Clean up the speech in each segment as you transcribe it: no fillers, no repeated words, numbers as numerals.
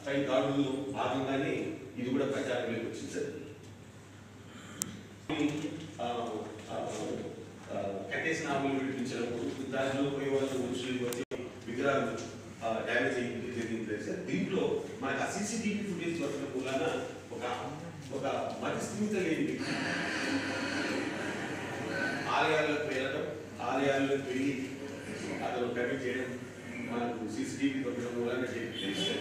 పై దాడుల్లో భాగంగానే ఇది కూడా ప్రచారంలోకి వచ్చింది సార్. కట్టేసిన ఆవులు విడిపించడము, దానిలో పోయే వాళ్ళు వచ్చి విగ్రహాలు డ్యామేజ్ అయ్యి జరిగింది సార్. దీంట్లో మనకు ఆ సీసీటీవీ ఫుటేజ్ పట్టడం వలన ఒక మతి స్థిమిత లేని వ్యక్తి ఆలయాల్లోకి వెళ్ళడం, ఆలయాల్లోకి వెళ్ళి అతను కమిట్ చేయడం మనకు సీసీటీవీ పట్టడం వలన తెలుసు.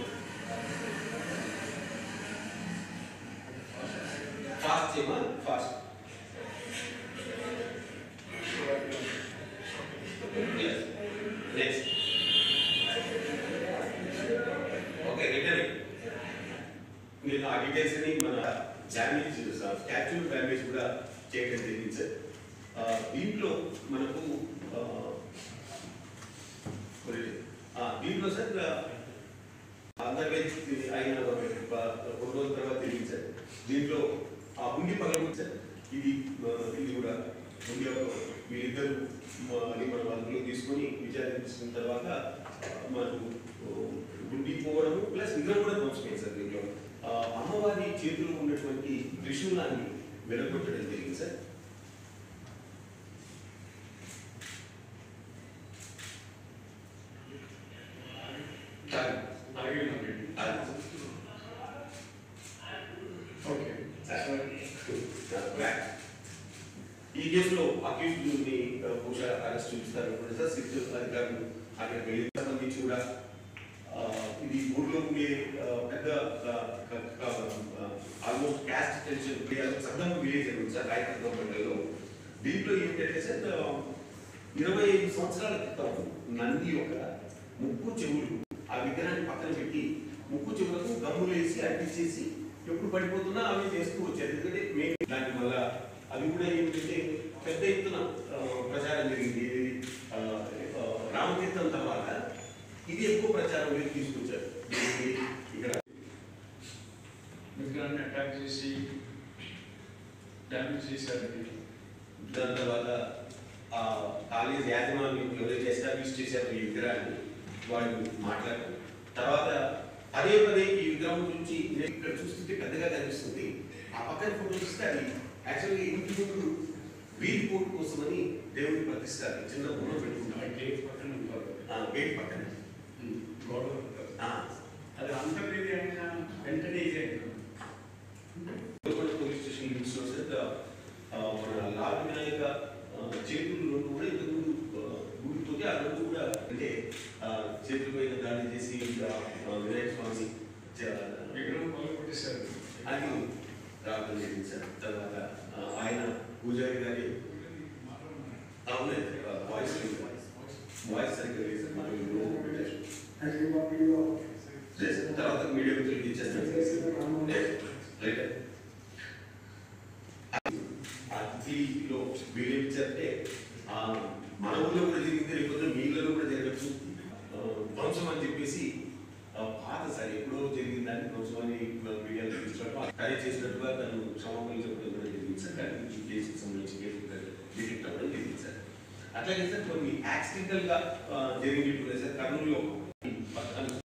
ఫాస్ట్ చేయమా, ఫాస్ట్. Next okay, returning. నేను ఆ డీటెయిల్స్ అని మన డ్యామేజ్ స్టాచ్యూ డ్యామేజ్ కూడా చేయడం జరిగింది సార్. దీంట్లో మనకు దీంట్లో సార్ అందరికీ ఆయన 2 రోజుల తర్వాత తెలియదు సార్. దీంట్లో ఆ ఉండి పగలగొచ్చు సార్. ఇది కూడా ఉండి వీళ్ళిద్దరు మన అందులో తీసుకొని విచారించిన తర్వాత మనకు ఉండిపోవడము ప్లస్ విగ్రహం కూడా ధ్వంసమైంది సార్. దీంట్లో అమ్మవారి చేతిలో ఉన్నటువంటి త్రిశూలాన్ని వెలగొట్టడం జరిగింది సార్. ఈ కేసులో అక్యూజ్డ్ని బహుశా అరెస్ట్ చూపిస్తారు సార్. సిట్ అధికారులు అక్కడికి వెళ్ళి సంబంధించి కూడా ఇది ఊర్లో ఉండే పెద్ద ఆల్మోస్ట్ క్యాస్ట్ టెన్షన్ సద్దం విలేజ్ అని సార్ రాయకల్ మండలంలో. దీంట్లో ఏంటంటే సార్ 25 సంవత్సరాల క్రితం నంది ఒక ముక్కు చెవులు ఆ విగ్రహాన్ని పక్కన పెట్టి ముక్కు చెవులకు గమ్ములు వేసి అంటించేసి ఎప్పుడు పడిపోతున్నా అవి చేస్తూ వచ్చారు. ఎందుకంటే మేము దాని వల్ల అది కూడా ఏంటంటే పెద్ద ఎత్తున ప్రచారం జరిగింది. రామతీర్థం తర్వాత ఇది ఎక్కువ ప్రచారం తీసుకొచ్చారు. ఇక్కడ విగ్రహాన్ని అటాక్ చేసి డ్యామేజ్ చేశారు. దాని తర్వాత కాలేజ్ యాజమాన్యం ఎవరైతే ఎస్టాబ్లిష్ చేశారో ఈ విగ్రహాన్ని వాళ్ళు మాట్లాడారు. తర్వాత పదే పదే ఈ విగ్రహం గురించి ఇక్కడ చూస్తుంటే పెద్దగా కనిపిస్తుంది. ఆ పక్కన ఫోటో చూస్తే అది యాక్చువల్గా ఇంటి ముందు వీధి పోటు కోసమని దేవుడిని ప్రతిష్టారు. చిన్న బొమ్మ పెట్టుకుంటారు గేట్ పక్కన గేట్ పక్కన అది అంతర్వేది అయిన వెంటనే పోలీస్ స్టేషన్ లిమిట్స్లో మన లాల్ వినాయక చేతులు కూడా ఇంతకుముందు గుడితోటి ఆ రెండు కూడా అంటే చేతుల పైన దాడి చేసి వినాయక స్వామి విగ్రహం కొట్టేశారు అది రావడం జరిగింది సార్. తర్వాత ఆయన పూజారి గారి వాయిస్ సరిగ్గా లేదు సార్. తర్వాత మీడియా మిత్రులు ఇచ్చేస్తాను. అతిథిలో వీళ్ళేమిచ్చారంటే మన ఊళ్ళో కూడా జరిగింది, లేకపోతే మీ ఇళ్ళలో కూడా జరగచ్చు ధ్వంసం అని చెప్పేసి పాత సార్ ఎప్పుడో జరిగింది దాన్ని ధ్వంసం అని మీడియాలో చూపించడం అదే చేసినట్టుగా తను క్షమాపణలు చెప్పడం కూడా జరిగింది సార్. దానికి కేసుకి సంబంధించి కేసు డిటెక్ట్ అవ్వడం జరిగింది సార్. అట్లాగే సార్ కొన్ని యాక్సిడెంటల్ గా జరిగినట్టు సార్. కర్నూలులో